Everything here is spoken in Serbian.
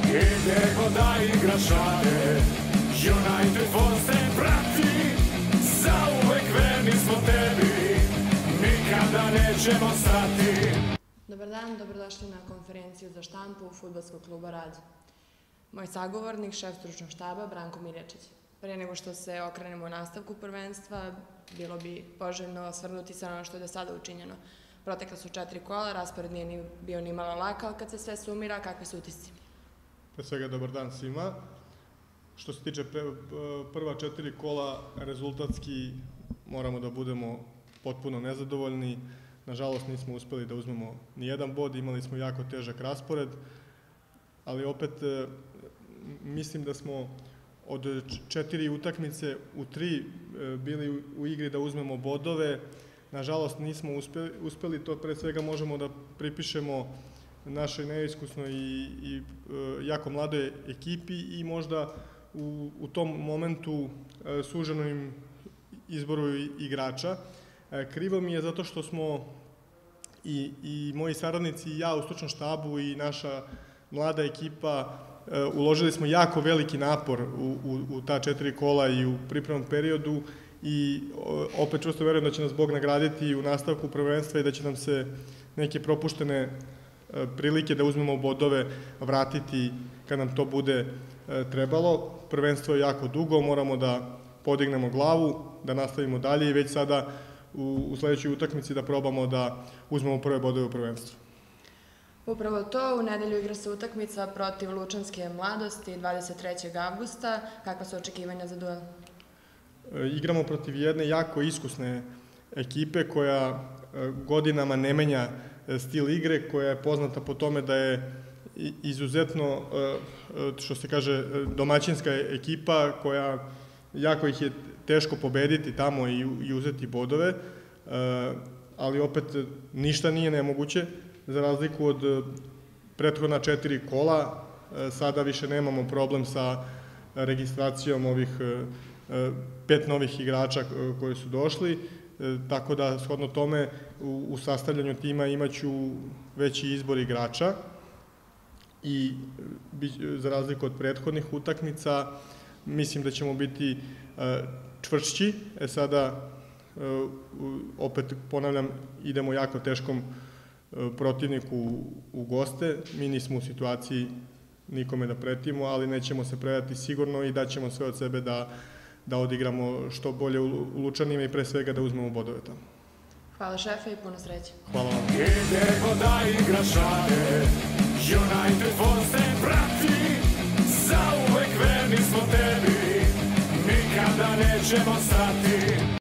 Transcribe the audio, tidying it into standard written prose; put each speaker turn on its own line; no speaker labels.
Idemo da igrašare, United Force te prati, zauvek verni smo tebi, nikada nećemo stati.
Dobar dan, dobrodošli na konferenciju za štampu Fudbalskog kluba Rad. Moj sagovornik, šef stručnog štaba, Branko Miljačić. Prije nego što se okrenemo u nastavku prvenstva, bilo bi poželjno osvrnuti se na ono što je do sada učinjeno. Protekla su 4 kola, raspored nije bio ni malo lak, ali kad se sve sumira, kakvi su utisci?
Pre svega, dobar dan svima. Što se tiče prva 4 kola, rezultatski moramo da budemo potpuno nezadovoljni. Nažalost, nismo uspeli da uzmemo ni jedan bod, imali smo jako težak raspored, ali opet mislim da smo od 4 utakmice u 3 bili u igri da uzmemo bodove. Nažalost, nismo uspeli, to pre svega možemo da pripišemo našoj neiskusnoj i jako mladoj ekipi i možda u tom momentu suženom izboru igrača. Krivo mi je zato što smo i moji saradnici i ja u stručnom štabu i naša mlada ekipa uložili smo jako veliki napor u ta 4 kola i u pripremnom periodu i opet čvrsto verujem da će nas Bog nagraditi u nastavku prvenstva i da će nam se neke propuštene prilike da uzmemo bodove vratiti kad nam to bude trebalo. Prvenstvo je jako dugo, moramo da podignemo glavu, da nastavimo dalje i već sada u sledećoj utakmici da probamo da uzmemo prve bodove u prvenstvu.
Upravo to, u nedelju igra se utakmica protiv Lučanske mladosti 23. avgusta. Kakva su očekivanja za duel?
Igramo protiv jedne jako iskusne ekipe koja godinama ne menja stil igre, koja je poznata po tome da je izuzetno, što se kaže, domaćinska ekipa koja jako ih je teško pobediti tamo i uzeti bodove, ali opet ništa nije nemoguće. Za razliku od prethodna 4 kola, sada više nemamo problem sa registracijom ovih 5 novih igrača koji su došli, tako da shodno tome u sastavljanju tima imaću veći izbor igrača i za razliku od prethodnih utakmica mislim da ćemo biti čvršći. Sada, opet ponavljam, idemo jako teškom protivniku u goste. Mi nismo u situaciji nikome da pretimo, ali nećemo se predati sigurno i daćemo sve od sebe da odigramo što bolje u Lučanima i pre svega da uzmemo bodove tamo.
Hvala šefe i puno sreće.
Hvala vam.
Idemo da igrašare, United Force te prati, zauvek verni smo tebi, nikada nećemo stati.